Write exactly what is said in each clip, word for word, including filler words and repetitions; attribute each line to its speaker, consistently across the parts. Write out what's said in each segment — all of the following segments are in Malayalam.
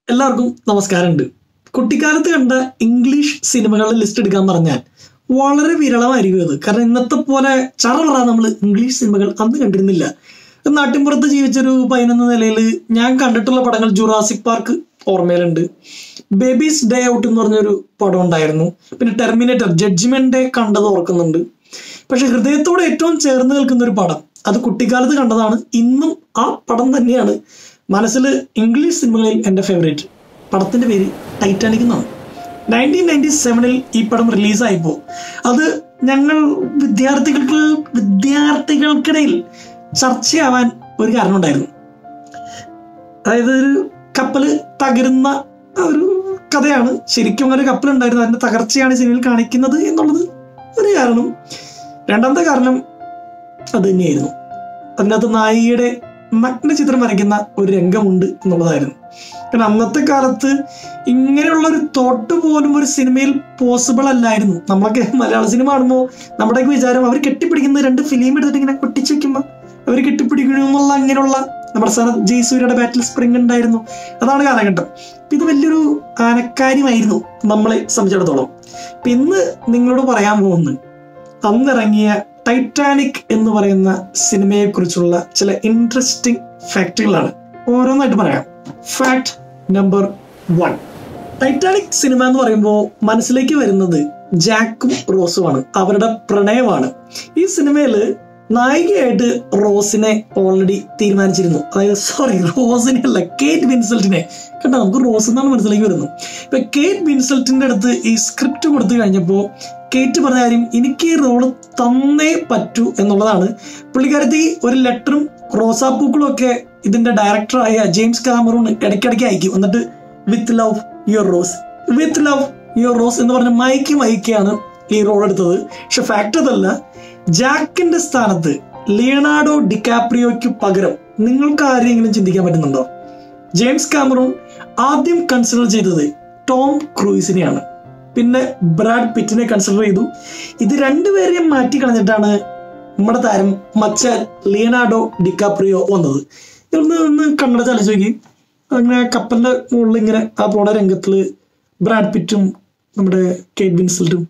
Speaker 1: എല്ലാവർക്കും നമസ്കാരമുണ്ട്. കുട്ടിക്കാലത്ത് കണ്ട ഇംഗ്ലീഷ് സിനിമകളുടെ ലിസ്റ്റ് എടുക്കാൻ പറഞ്ഞാൽ വളരെ വിരളമായിരിക്കും അത്. കാരണം ഇന്നത്തെ പോലെ ചറവറ നമ്മൾ ഇംഗ്ലീഷ് സിനിമകൾ അന്ന് കണ്ടിരുന്നില്ല. നാട്ടിൻപുറത്ത് ജീവിച്ചൊരു പയ്യനെന്ന നിലയിൽ ഞാൻ കണ്ടിട്ടുള്ള പടങ്ങൾ ജുറാസിക് പാർക്ക് ഓർമ്മയിലുണ്ട്, ബേബീസ് ഡേ ഔട്ട് എന്ന് പറഞ്ഞൊരു പടം ഉണ്ടായിരുന്നു, പിന്നെ ടെർമിനേറ്റർ ജഡ്ജ്മെന്റ് ഡേ കണ്ടത് ഓർക്കുന്നുണ്ട്. പക്ഷെ ഹൃദയത്തോടെ ഏറ്റവും ചേർന്ന് നിൽക്കുന്ന ഒരു പടം അത് കുട്ടിക്കാലത്ത് കണ്ടതാണ്. ഇന്നും ആ പടം തന്നെയാണ് മനസ്സിൽ ഇംഗ്ലീഷ് സിനിമകളിൽ എൻ്റെ ഫേവറേറ്റ്. പടത്തിൻ്റെ പേര് ടൈറ്റാനിക് എന്നാണ്. നയൻറ്റീൻ നയൻറ്റി സെവനിൽ ഈ പടം റിലീസായപ്പോൾ അത് ഞങ്ങൾ വിദ്യാർത്ഥികൾക്ക് വിദ്യാർത്ഥികൾക്കിടയിൽ ചർച്ചയാവാൻ ഒരു കാരണം ഉണ്ടായിരുന്നു. അതായത് ഒരു കപ്പല് തകരുന്ന ഒരു കഥയാണ്. ശരിക്കും ഒരു കപ്പലുണ്ടായിരുന്നു, അതിൻ്റെ തകർച്ചയാണ് സിനിമയിൽ കാണിക്കുന്നത് എന്നുള്ളത് ഒരു കാരണം. രണ്ടാമത്തെ കാരണം അത് തന്നെയായിരുന്നു, അതിനകത്ത് നായികയുടെ നഗ്ന ചിത്രം വരയ്ക്കുന്ന ഒരു രംഗമുണ്ട് എന്നുള്ളതായിരുന്നു. കാരണം അന്നത്തെ കാലത്ത് ഇങ്ങനെയുള്ള ഒരു തോട്ട് പോലും ഒരു സിനിമയിൽ പോസിബിൾ അല്ലായിരുന്നു. നമ്മളൊക്കെ മലയാള സിനിമ കാണുമ്പോൾ നമ്മുടെയൊക്കെ വിചാരം അവർ കെട്ടിപ്പിടിക്കുന്ന രണ്ട് ഫിലിം എടുത്തിട്ട് ഇങ്ങനെ കൊട്ടിച്ച് വെക്കുമ്പോൾ അവർ കെട്ടിപ്പിടിക്കണം എന്നുള്ള അങ്ങനെയുള്ള നമ്മുടെ സനത് ജയ്സൂര്യയുടെ ബാറ്റിൽ സ്പ്രിംഗ് ഉണ്ടായിരുന്നു. അതാണ് കാലഘട്ടം. ഇത് വലിയൊരു ആനക്കാര്യമായിരുന്നു നമ്മളെ സംബന്ധിച്ചിടത്തോളം. ഇന്ന് നിങ്ങളോട് പറയാൻ പോകുന്നത് അന്നിറങ്ങിയ ടൈറ്റാനിക് എന്ന് പറയുന്ന സിനിമയെ കുറിച്ചുള്ള ചില ഇൻട്രസ്റ്റിംഗ് ഫാക്റ്റുകളാണ്. ഓരോന്നായിട്ട് പറയാം. Fact number one, Titanic cinema എന്ന് പറയുമ്പോൾ മനസ്സിലേക്ക് വരുന്നത് ജാക്കും റോസുമാണ്, അവരുടെ പ്രണയമാണ്. ഈ സിനിമയില് നായികയായിട്ട് റോസിനെ ഓൾറെഡി തീരുമാനിച്ചിരുന്നു. അതായത് സോറി റോസിനെ അല്ല, കേറ്റ് വിൻസെൽറ്റിനെ. കണ്ടോ, നമുക്ക് റോസ് എന്നാണ് മനസ്സിലേക്ക് വരുന്നത്. ഇപ്പൊ കേറ്റ് വിൻസെൽറ്റിന്റെ അടുത്ത് ഈ സ്ക്രിപ്റ്റ് കൊടുത്തു കഴിഞ്ഞപ്പോൾ കേറ്റ് പറഞ്ഞ കാര്യം, എനിക്ക് ഈ റോള് തന്നേ പറ്റൂ എന്നുള്ളതാണ്. പുള്ളിക്കാരത്തി ഒരു ലെറ്ററും റോസാപ്പൂക്കളും ഒക്കെ ഇതിന്റെ ഡയറക്ടറായ ജെയിംസ് കാമറൂൺ ഇടയ്ക്കിടയ്ക്ക് അയക്കും. എന്നിട്ട് with love your Rose, with love your Rose എന്ന് പറഞ്ഞ് മയക്കി മയക്കിയാണ് ഈ റോൾ എടുത്തത്. പക്ഷെ ഫാക്ട് അതല്ല, ജാക്കിന്റെ സ്ഥാനത്ത് ലിയനാർഡോ ഡിക്കാപ്രിയോയ്ക്ക് പകരം നിങ്ങൾക്ക് ആരെങ്കിലും ചിന്തിക്കാൻ പറ്റുന്നുണ്ടോ? ജെയിംസ് കാമറൂൺ ആദ്യം കൺസിഡർ ചെയ്തത് ടോം ക്രൂയിസിനെയാണ്, പിന്നെ ബ്രാഡ് പിറ്റിനെ കൺസിഡർ ചെയ്തു. ഇത് രണ്ടുപേരെയും മാറ്റി കളഞ്ഞിട്ടാണ് നമ്മുടെ താരം മച്ചാൻ ലിയനാർഡോ ഡിക്കാപ്രിയോ വന്നത്. ഇതൊന്ന് ഒന്ന് കണ്ണട ചലിച്ചു നോക്കി. അങ്ങനെ കപ്പലിന്റെ മുകളിൽ ഇങ്ങനെ ആ പോണ രംഗത്തില് ബ്രാഡ് പിറ്റും നമ്മുടെ കേറ്റ് വിൻസെൽറ്റും.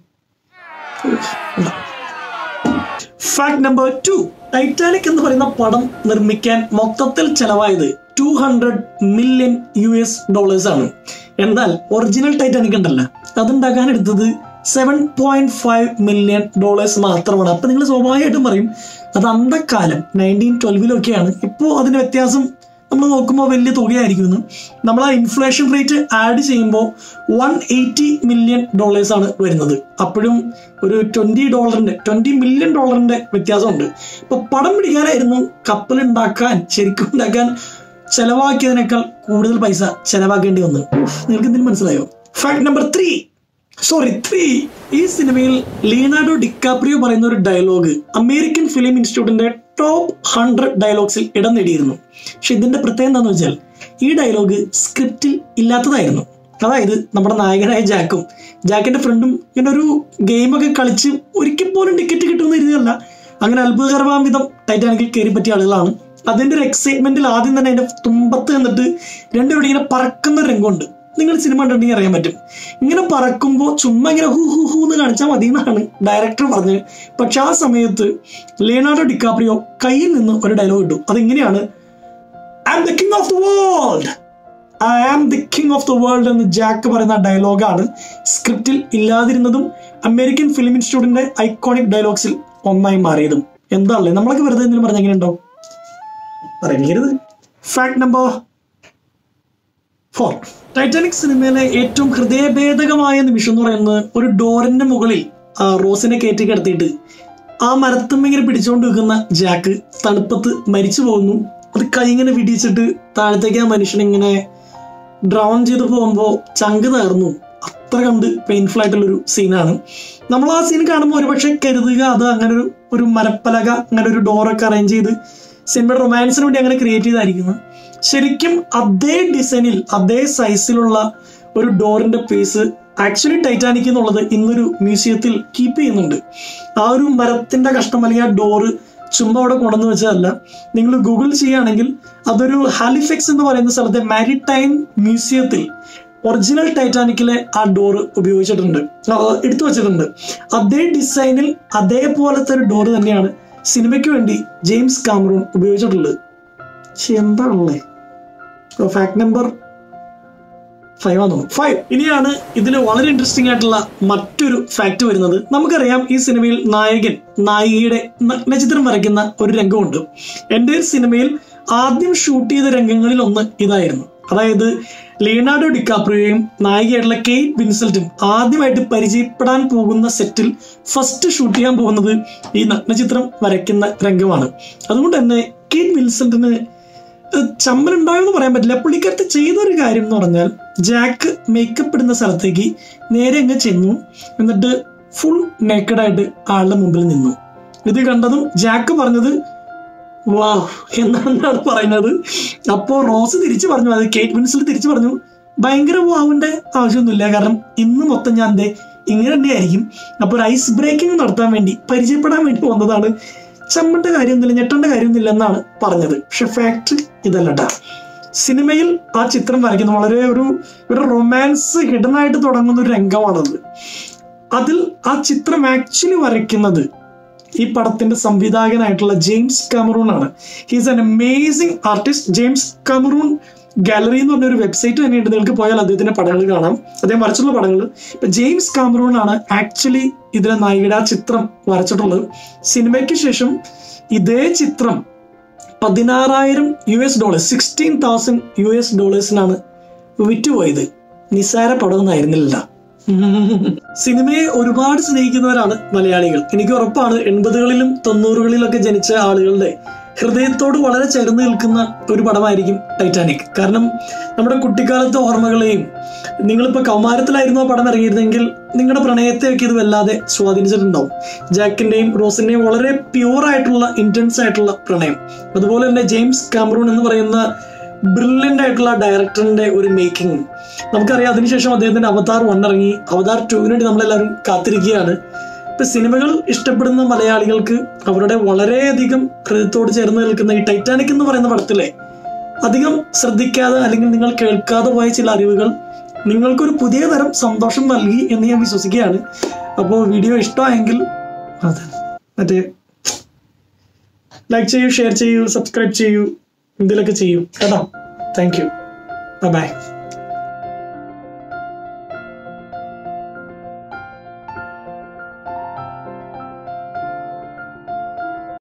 Speaker 1: ഫാക്ട് നമ്പർ ടു, ടൈറ്റാനിക് എന്ന് പറയുന്ന പടം നിർമ്മിക്കാൻ മൊത്തത്തിൽ ചെലവായത് ടു ഹൺഡ്രഡ് മില്യൺ യു എസ് ഡോളേഴ്സ് ആണ്. എന്നാൽ ഒറിജിനൽ ടൈറ്റാനിക് ഉണ്ടല്ല, അതുണ്ടാക്കാൻ എടുത്തത് seven point five million dollars മാത്രമാണ്. അപ്പൊ നിങ്ങൾ സ്വാഭാവികമായിട്ടും പറയും അത് അന്തക്കാലം നയൻറ്റീൻ ട്വൽവിലൊക്കെയാണ്. ഇപ്പോൾ അതിന്റെ വ്യത്യാസം നമ്മൾ നോക്കുമ്പോൾ വലിയ തുകയായിരിക്കും. നമ്മൾ ആ ഇൻഫ്ലേഷൻ റേറ്റ് ആഡ് ചെയ്യുമ്പോൾ വൺ എയ്റ്റി മില്യൺ ഡോളേഴ്സ് ആണ് വരുന്നത്. അപ്പോഴും ഒരു ട്വന്റി ഡോളറിന്റെ ട്വന്റി മില്യൺ ഡോളറിന്റെ വ്യത്യാസമുണ്ട്. ഇപ്പൊ പടം പിടിക്കാനായിരുന്നു കപ്പൽ ഉണ്ടാക്കാൻ ശരിക്കും ഉണ്ടാക്കാൻ ചെലവാക്കിയതിനേക്കാൾ കൂടുതൽ പൈസ ചെലവാക്കേണ്ടി വന്നു. നിങ്ങൾക്ക് എന്തെങ്കിലും മനസ്സിലായോ? Fact number three sorry three ഈ സിനിമയിൽ ലിയനാർഡോ ഡിക്കാപ്രിയോ പറയുന്ന ഒരു ഡയലോഗ് അമേരിക്കൻ ഫിലിം ഇൻസ്റ്റിറ്റ്യൂട്ടിന്റെ ടോപ്പ് ഹൺഡ്രഡ് ഡയലോഗ്സിൽ ഇടം നേടിയിരുന്നു. പക്ഷെ ഇതിന്റെ പ്രത്യേകത എന്താണെന്ന് വെച്ചാൽ ഈ ഡയലോഗ് സ്ക്രിപ്റ്റിൽ ഇല്ലാത്തതായിരുന്നു. അതായത് നമ്മുടെ നായകനായ ജാക്കും ജാക്കിന്റെ ഫ്രണ്ടും ഇങ്ങനെ ഒരു ഗെയിമൊക്കെ കളിച്ച് ഒരിക്കൽ പോലും ടിക്കറ്റ് കിട്ടുമെന്ന് ഇരുന്നല്ല, അങ്ങനെ അത്ഭുതകരമായ വിധം ടൈറ്റാനിക്കിൽ കയറി പറ്റിയ ആളുകളാണ്. അതിന്റെ ഒരു എക്സൈറ്റ്മെന്റിൽ ആദ്യം തന്നെ അതിന്റെ തുമ്പത്ത് നിന്നിട്ട് രണ്ടുപേരും ഇങ്ങനെ പറക്കുന്ന രംഗമുണ്ട്. നിങ്ങൾ സിനിമ കണ്ടിട്ടുണ്ടെങ്കിൽ അറിയാൻ പറ്റും. ഇങ്ങനെ പറക്കുമ്പോൾ ചുമ്മാ ഇങ്ങനെ ഹൂ ഹൂ ഹൂ എന്ന് കാണിച്ചാൽ മതി എന്നാണ് ഡയറക്ടർ പറഞ്ഞത്. പക്ഷെ ആ സമയത്ത് ലിയനാർഡോ ഡിക്കാപ്രിയോ കയ്യിൽ നിന്ന് ഒരു ഡയലോഗ് ഇട്ടു. അതിങ്ങനെയാണ്, I am the king of the world, I am the king of the world എന്ന് ജാക്ക് പറയുന്ന ഡയലോഗാണ് സ്ക്രിപ്റ്റിൽ ഇല്ലാതിരുന്നതും അമേരിക്കൻ ഫിലിം ഇൻസ്റ്റിറ്റ്യൂട്ടിന്റെ ഐക്കോണിക് ഡയലോഗ്സിൽ ഒന്നായി മാറിയതും. എന്താണല്ലേ നമ്മളൊക്കെ വെറുതെ എന്തെങ്കിലും പറഞ്ഞ എങ്ങനെ ഉണ്ടാവും? പറയരുത്. ഫാക്ട് നമ്പർ ഫോർ, ടൈറ്റാനിക് സിനിമയിലെ ഏറ്റവും ഹൃദയഭേദകമായ നിമിഷം എന്ന് പറയുന്നത് ഒരു ഡോറിന്റെ മുകളിൽ റോസിനെ കയറ്റി കിടത്തിയിട്ട് ആ മരത്തുമ്മ ഇങ്ങനെ പിടിച്ചുകൊണ്ട് നിൽക്കുന്ന ജാക്ക് തണുപ്പത്ത് മരിച്ചു പോകുന്നു. അത് കൈ ഇങ്ങനെ പിടിച്ചിട്ട് താഴത്തേക്ക് ആ മനുഷ്യൻ ഇങ്ങനെ ഡ്രൗൺ ചെയ്ത് പോകുമ്പോൾ ചങ്ക് നേർന്നു. അത്ര കണ്ട് പെയിൻഫുൾ ആയിട്ടുള്ളൊരു സീനാണ്. നമ്മൾ ആ സീൻ കാണുമ്പോൾ ഒരുപക്ഷെ കരുതുക അത് അങ്ങനെ ഒരു ഒരു മരപ്പലക അങ്ങനെ ഒരു ഡോറൊക്കെ അറേഞ്ച് ചെയ്ത് സിനിമയുടെ റൊമാൻസിന് വേണ്ടി അങ്ങനെ ക്രിയേറ്റ് ചെയ്തായിരിക്കുന്നു. ശരിക്കും അതേ ഡിസൈനിൽ അതേ സൈസിലുള്ള ഒരു ഡോറിന്റെ പീസ് ആക്ച്വലി ടൈറ്റാനിക് എന്നുള്ളത് ഇന്നൊരു മ്യൂസിയത്തിൽ കീപ്പ് ചെയ്യുന്നുണ്ട്. ആ ഒരു മരത്തിന്റെ കഷ്ണം അല്ലെങ്കിൽ ആ ഡോറ് ചുമ്മാ അവിടെ കൊണ്ടുവന്ന് വെച്ചതല്ല. നിങ്ങൾ ഗൂഗിൾ ചെയ്യുകയാണെങ്കിൽ അതൊരു ഹാലിഫെക്സ് എന്ന് പറയുന്ന സ്ഥലത്തെ മാരിടൈം മ്യൂസിയത്തിൽ ഒറിജിനൽ ടൈറ്റാനിക്കിലെ ആ ഡോറ് ഉപയോഗിച്ചിട്ടുണ്ട്, എടുത്തു വച്ചിട്ടുണ്ട്. അതേ ഡിസൈനിൽ അതേപോലത്തെ ഒരു ഡോറ് തന്നെയാണ് സിനിമയ്ക്ക് വേണ്ടി ജെയിംസ് കാമറൂൺ ഉപയോഗിച്ചിട്ടുള്ളത്. പക്ഷെ എന്താണല്ലേ ഫാക്ട് നമ്പർ ഫൈവ് ആണെന്ന് തോന്നുന്നു. ഫൈവ് ഇനിയാണ് ഇതിൽ വളരെ ഇൻട്രസ്റ്റിംഗ് ആയിട്ടുള്ള മറ്റൊരു ഫാക്ട് വരുന്നത്. നമുക്കറിയാം ഈ സിനിമയിൽ നായകൻ നായികയുടെ നഗ്നചിത്രം വരയ്ക്കുന്ന ഒരു രംഗമുണ്ട്. എൻ്റെ സിനിമയിൽ ആദ്യം ഷൂട്ട് ചെയ്ത രംഗങ്ങളിൽ ഒന്ന് ഇതായിരുന്നു. അതായത് ലിയനാർഡോ ഡിക്കാപ്രിയോയും നായികയായിട്ടുള്ള കെയ്റ്റ് വിൻസെന്റും ആദ്യമായിട്ട് പരിചയപ്പെടാൻ പോകുന്ന സെറ്റിൽ ഫസ്റ്റ് ഷൂട്ട് ചെയ്യാൻ പോകുന്നത് ഈ നഗ്നചിത്രം വരയ്ക്കുന്ന രംഗമാണ്. അതുകൊണ്ട് തന്നെ കെയ്റ്റ് വിൻസെന്റിന് ചമ്മലുണ്ടായെന്ന് പറയാൻ പറ്റില്ല. പുള്ളിക്കാരത്ത് ചെയ്തൊരു കാര്യം എന്ന് പറഞ്ഞാൽ ജാക്ക് മേക്കപ്പ് ഇടുന്ന സ്ഥലത്തേക്ക് നേരെ അങ്ങ് ചെന്നു, എന്നിട്ട് ഫുൾ നേക്കഡായിട്ട് ആളുടെ മുമ്പിൽ നിന്നു. ഇത് കണ്ടതും ജാക്ക് പറഞ്ഞത് വാ എന്നാണ് പറയുന്നത്. അപ്പോ റോസ് തിരിച്ചു പറഞ്ഞു, അത് കേറ്റ് വിൻസ്ലെറ്റ് തിരിച്ചു പറഞ്ഞു, ഭയങ്കര വാവിന്റെ ആവശ്യമൊന്നുമില്ല, കാരണം ഇന്ന് മൊത്തം ഞാൻ എന്തേ ഇങ്ങനെ തന്നെ ആയിരിക്കും. അപ്പൊ ഒരു ഐസ് ബ്രേക്കിംഗ് നടത്താൻ വേണ്ടി പരിചയപ്പെടാൻ വേണ്ടി വന്നതാണ്, ചമ്മണ്ട കാര്യമൊന്നുമില്ല, ഞെട്ടേണ്ട കാര്യമൊന്നുമില്ല എന്നാണ് പറഞ്ഞത്. പക്ഷെ ഫാക്ട് ഇതല്ലട്ടാ. സിനിമയിൽ ആ ചിത്രം വരയ്ക്കുന്ന വളരെ ഒരു ഒരു റൊമാൻസ് ഹിഡൻ ആയിട്ട് തുടങ്ങുന്ന ഒരു രംഗമാണത്. അതിൽ ആ ചിത്രം ആക്ച്വലി വരയ്ക്കുന്നത് ഈ പടത്തിന്റെ സംവിധായകനായിട്ടുള്ള ജെയിംസ് കാമറൂൺ ആണ്. He's an amazing artist. James Cameron gallery എന്ന് പറഞ്ഞൊരു വെബ്സൈറ്റ് തന്നെയുണ്ട്, നിങ്ങൾക്ക് പോയാൽ അദ്ദേഹത്തിന്റെ പടങ്ങൾ കാണാം, അദ്ദേഹം വരച്ചിട്ടുള്ള പടങ്ങൾ. ഇപ്പൊ ജെയിംസ് കാമറൂൺ ആണ് ആക്ച്വലി ഇതിലെ നായികയുടെ ആ ചിത്രം വരച്ചിട്ടുള്ളത്. സിനിമയ്ക്ക് ശേഷം ഇതേ ചിത്രം പതിനാറായിരം യു എസ് dollars sixteen thousand U S ഡോളേഴ്സിനാണ് വിറ്റുപോയത്. നിസ്സാര പടമൊന്നും ആയിരുന്നില്ല. സിനിമയെ ഒരുപാട് സ്നേഹിക്കുന്നവരാണ് മലയാളികൾ. എനിക്ക് ഉറപ്പാണ് എൺപതുകളിലും തൊണ്ണൂറുകളിലൊക്കെ ജനിച്ച ആളുകളുടെ ഹൃദയത്തോട് വളരെ ചേർന്ന് നിൽക്കുന്ന ഒരു പടമായിരിക്കും ടൈറ്റാനിക്. കാരണം നമ്മുടെ കുട്ടിക്കാലത്തെ ഓർമ്മകളെയും, നിങ്ങളിപ്പോൾ കൗമാരത്തിലായിരുന്നു ആ പടം ഇറങ്ങിയിരുന്നെങ്കിൽ നിങ്ങളുടെ പ്രണയത്തെയൊക്കെ ഇത് വല്ലാതെ സ്വാധീനിച്ചിട്ടുണ്ടാവും. ജാക്കിന്റെയും റോസിന്റെയും വളരെ പ്യൂർ ആയിട്ടുള്ള ഇന്റൻസ് ആയിട്ടുള്ള പ്രണയം. അതുപോലെ തന്നെ ജെയിംസ് കാമറൂൺ എന്ന് പറയുന്ന ബ്രില്യൻ്റ് ആയിട്ടുള്ള ഡയറക്ടറിന്റെ ഒരു മേക്കിംഗ് നമുക്കറിയാം. അതിനുശേഷം അദ്ദേഹത്തിന്റെ അവതാർ വൺ ഇറങ്ങി, അവതാർ ടുവിന് വേണ്ടി നമ്മളെല്ലാവരും കാത്തിരിക്കുകയാണ്. ഇപ്പൊ സിനിമകൾ ഇഷ്ടപ്പെടുന്ന മലയാളികൾക്ക് അവരുടെ വളരെയധികം ഹൃദയത്തോട് ചേർന്ന് നിൽക്കുന്ന ഈ ടൈറ്റാനിക് എന്ന് പറയുന്ന പടത്തിലെ അധികം ശ്രദ്ധിക്കാതെ അല്ലെങ്കിൽ നിങ്ങൾ കേൾക്കാതെ പോയ ചില അറിവുകൾ നിങ്ങൾക്കൊരു പുതിയ തരം സന്തോഷം നൽകി എന്ന് ഞാൻ വിശ്വസിക്കുകയാണ്. അപ്പോൾ വീഡിയോ ഇഷ്ടമായെങ്കിൽ അതെ മറ്റേ ലൈക്ക് ചെയ്യൂ, ഷെയർ ചെയ്യൂ, സബ്സ്ക്രൈബ് ചെയ്യൂ, എന്തെങ്കിലുമൊക്കെ ചെയ്യൂ കേട്ടോ. Thank you, bye by.